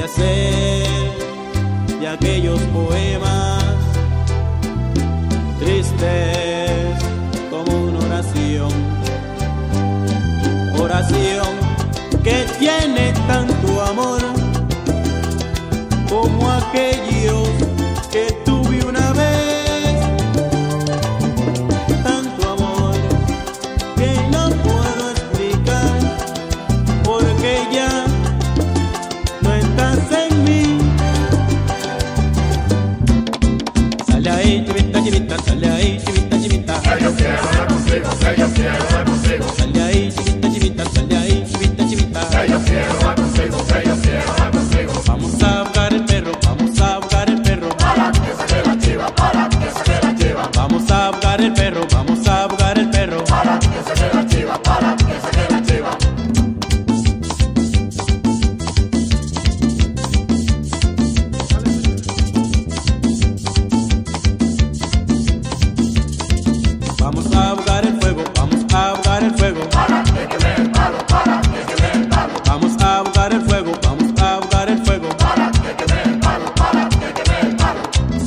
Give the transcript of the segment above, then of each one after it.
hacer de aquellos poemas tristes como una oración, oración que tiene tanto amor como aquellos que tuve una vez, tanto amor que no puedo explicar porque ya no estás en mí. Sale ahí, chivita, chivita, sale ahí, chivita, chivita. Yo quiero hablar contigo, yo quiero hablar contigo. Sale ahí, chivita, chivita, sale ahí, chivita, chivita. Yo quiero hablar contigo, yo quiero hablar contigo. Vamos a buscar el perro, vamos a buscar el perro. Para que saque la chiva, para que saque la chiva. Vamos a buscar el perro, vamos a buscar el perro. Para que saque la chiva, para que saque la chiva. Vamos a buscar el fuego, vamos a buscar el fuego. Para que queme el palo, para que queme el palo. Vamos a buscar el fuego, vamos a buscar el fuego. Para que queme el palo, para que queme el palo.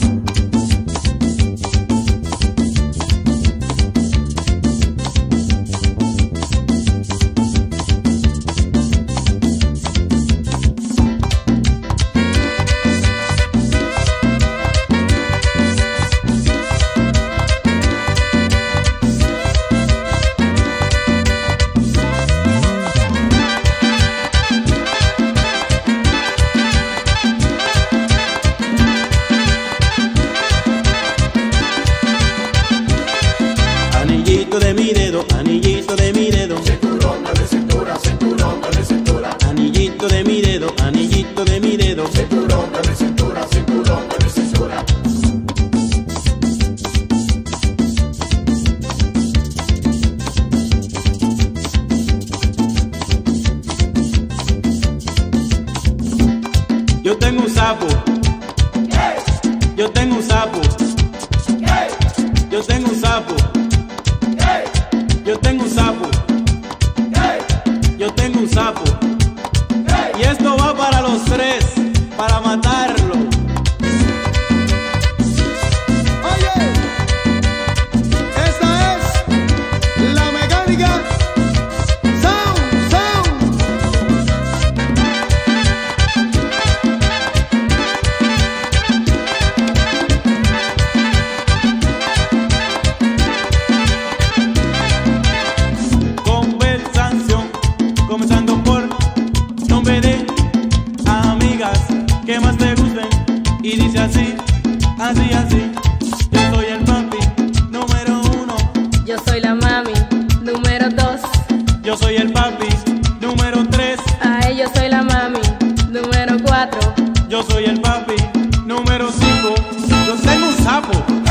Anillito de mi dedo, anillito de mi dedo. Cinturón de cintura, cinturón de cintura. Anillito de mi dedo, anillito de mi dedo. Cinturón de cintura, cinturón de cintura. Yo tengo un sapo, yo tengo un sapo, yo tengo un sapo, yo tengo un sapo, yo tengo un sapo. Y esto va para los tres, para matarlo. Oye, esa es la mecánica. Sound, sound. Conversación, comenzando por nombre de amigas que más te gusten. Y dice así, así, así. Yo soy el papi número 1. Yo soy la mami número 2. Yo soy el papi número 3. Ay, yo soy la mami número 4. Yo soy el papi número 5. Yo tengo un sapo.